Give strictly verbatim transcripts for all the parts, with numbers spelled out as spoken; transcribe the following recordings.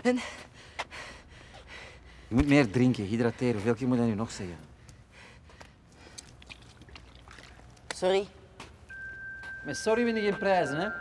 En? Je moet meer drinken, hydrateren. Hoeveel keer moet je nu nog zeggen? Sorry. Met sorry win je geen prijzen, hè?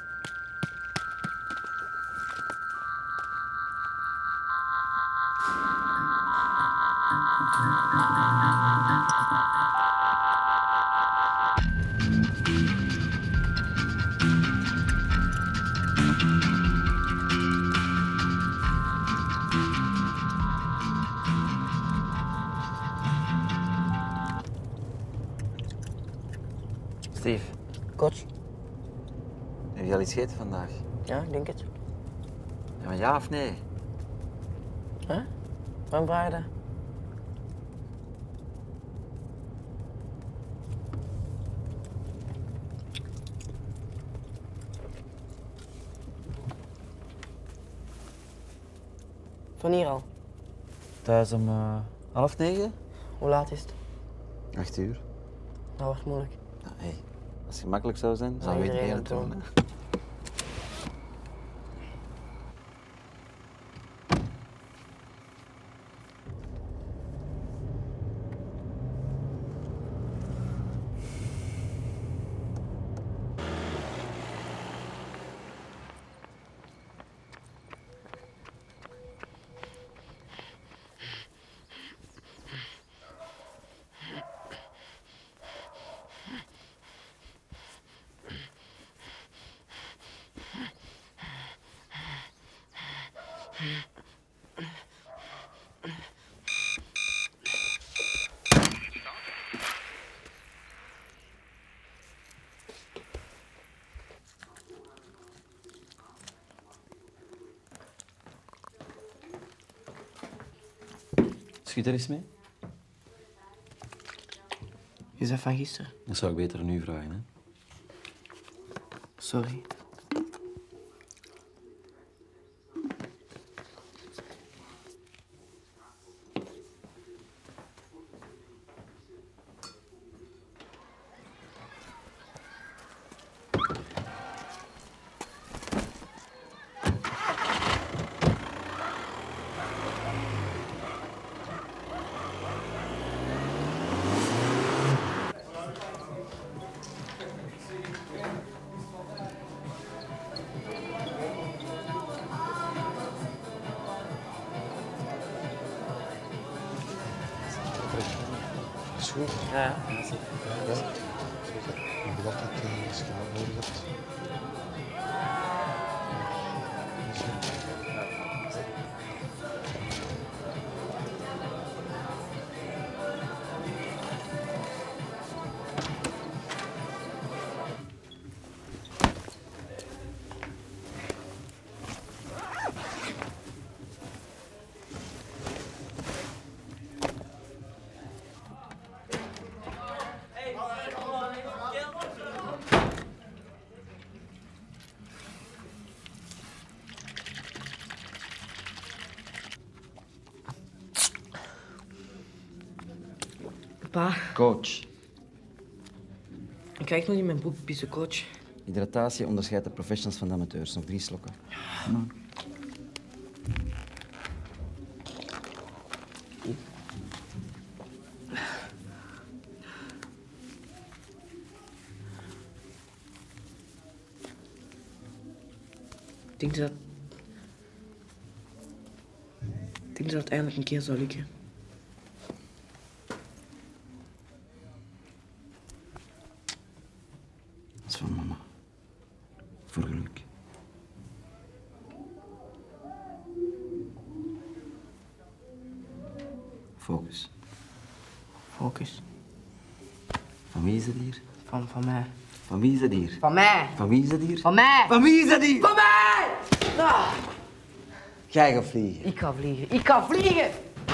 Steve. Coach? Heb je al iets gegeten vandaag? Ja, ik denk het. Ja, maar ja of nee? Huh? Waarom vraag je dat? Van hier al? Thuis om uh, half negen? Hoe laat is het? Acht uur. Dat wordt moeilijk. Nou, hey, als het gemakkelijk zou zijn, zou je het iedereen eerder het doen. doen. hè. Schiet er eens mee? Is dat van gisteren? Dat zou ik beter nu vragen, hè? Sorry. Is goed? Ja, ja, zeker. Ja? Ik dacht dat je als je wat nodig hebt. Pa, Coach. ik krijg nog in mijn boek pissen, coach. Hydratatie onderscheidt de professionals van de amateurs. Nog drie slokken. Ja. Ik denk dat... Ik denk dat het eindelijk een keer zou lukken. Dat is van mama. Voor geluk. Focus. Focus. Van wie is het hier? Van, van mij. Van wie is het hier? Van mij. Van wie is het hier? Van mij. Van wie is het hier? Van mij! Ah, Jij gaat vliegen. ik ga vliegen. Ik ga vliegen!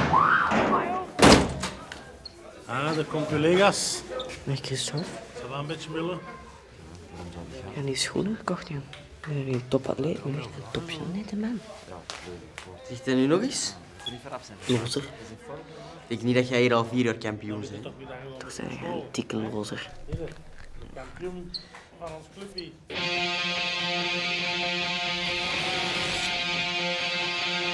Ah, daar komt collega's. Met Christophe. Zal dat een beetje willen? Ja, die schoenen gekocht, ja. Een topatleet, een echte topje. Nette man. Zegt hij nu nog eens? Lozer. Ik denk niet dat jij hier al vier jaar kampioen bent. Toch zijn jij een dikke lozer. Kampioen van ons clubje.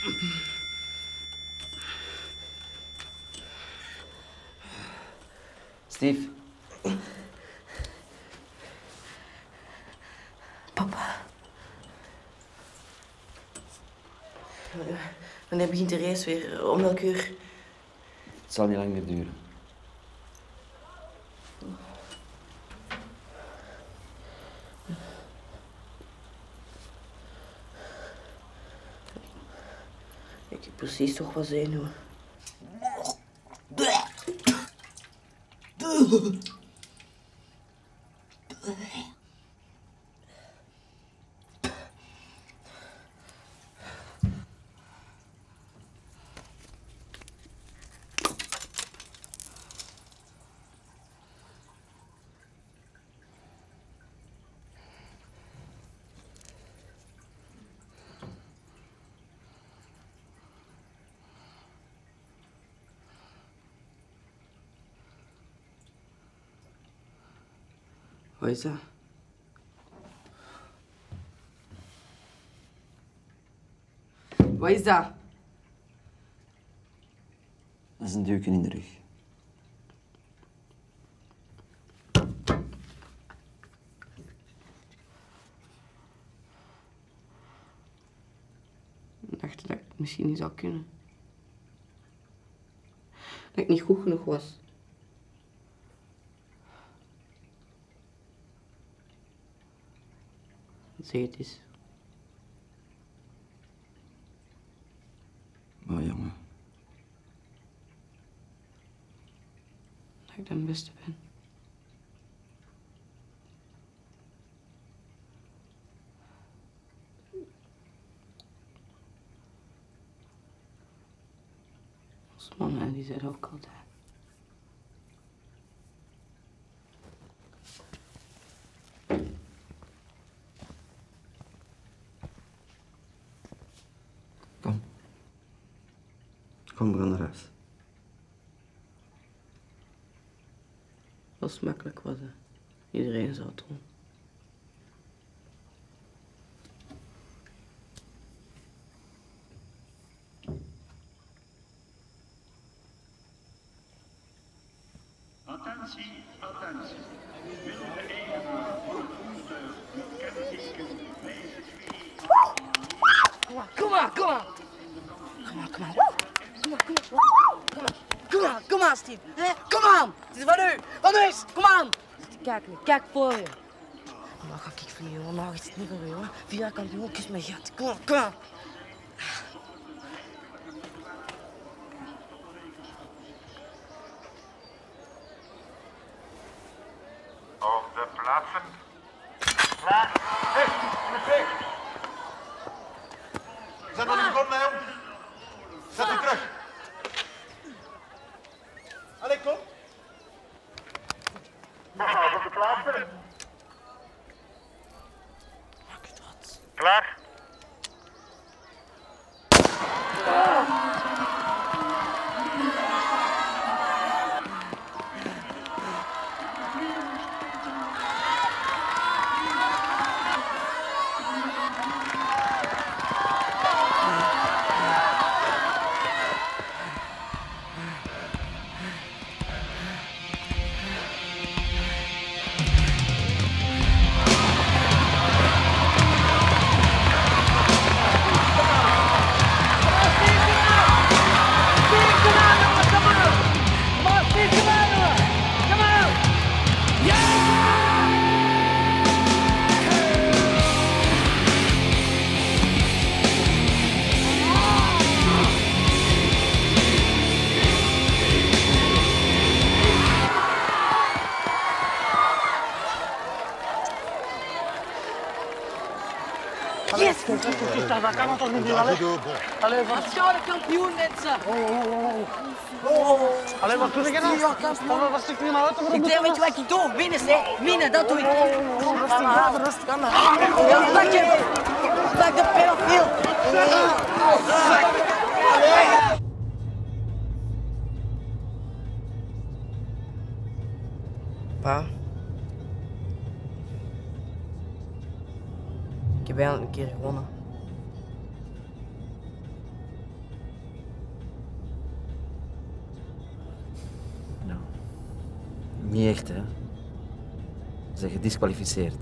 Steve. Papa. Wanneer begint de race weer? Om welk uur? Het zal niet lang meer duren. Ik heb precies toch wat zenuwen. Wat is dat? Wat is dat? Dat is een duwken in de rug. Ik dacht dat ik het misschien niet zou kunnen. Dat ik niet goed genoeg was. Zeg het eens. Maar jongen. Dat ik de beste ben. Onze mama die zei dat ook altijd. Kom. Kom, we gaan naar huis. Als het makkelijk was, hè. Iedereen zou het doen. Attentie, attentie. Wil de eigenaar van het voertuig met kenteken wijze twee... Kom maar, kom maar, kom maar. Kom maar, kom maar. Kom maar, kom maar. Kom maar, kom maar, Steve. Kom aan. Het is van u. Van u is. Kom aan. Kijk nu, kijk voor je. Nou ga ik vliegen, jongen. Nou is het niet voor u, hoor. Via kampioen, kus mijn gat. Kom maar, kom maar. Op de plaatsen. Klaar. Hé, in het weg. Zet hem in de grond, hè, jong. Zet hem terug. Allee, kom. Op de plaatsen. Klaar. Yes! Dat kan het toch niet doen, allee? Allee, wat? Schouder kampioen, mensen! Allee, wat doe ik nou? Wat stuk je nou uit? Ik denk, weet je wat ik doe? Winnen, hè? Winnen, dat doe ik. Kom maar, kom maar. Ja, pak je! Pak de pedofiel! Pa. Ik heb eigenlijk een keer gewonnen. Niet echt, hè. Ze zijn gedisqualificeerd.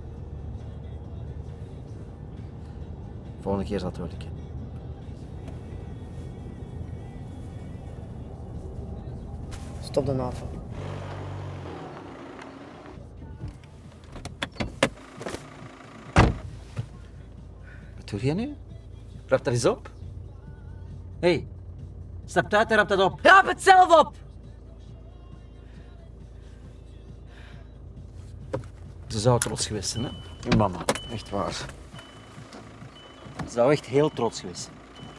Volgende keer zal het wel lukken. Stop de auto. Wat doe je nu? Rap dat eens op. Hé, hey, stap uit en rap dat op. Rap het zelf op! Ze zou trots geweest zijn, hè? Je mama, echt waar. Ze zou echt heel trots geweest zijn.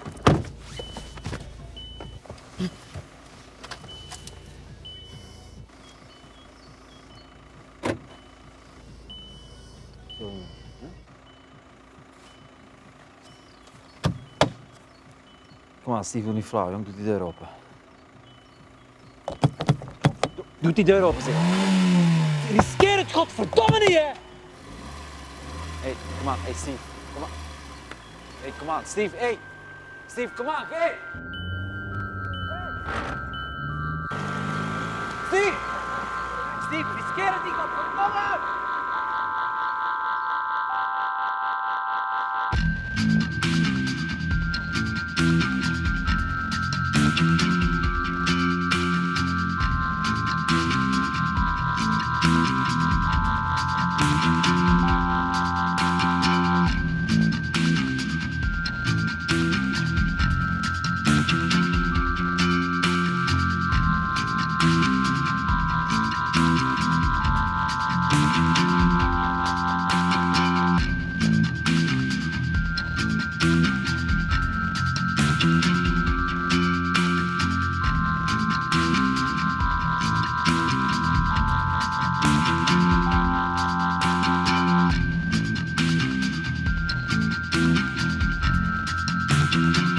Zo, hè? Kom aan, Steve, doe niet flauw, jong. Doe die deur open. Doe die deur open, zeg. Riskeer het, godverdomme niet, hè! Hé, hey, kom aan. Hé, hey, Steve. Kom aan. Hé, hey, kom aan. Steve, hé. Hey. Steve, kom aan. Hé. Hey. Steve! Steve, riskeer het niet, godverdomme! Thank you.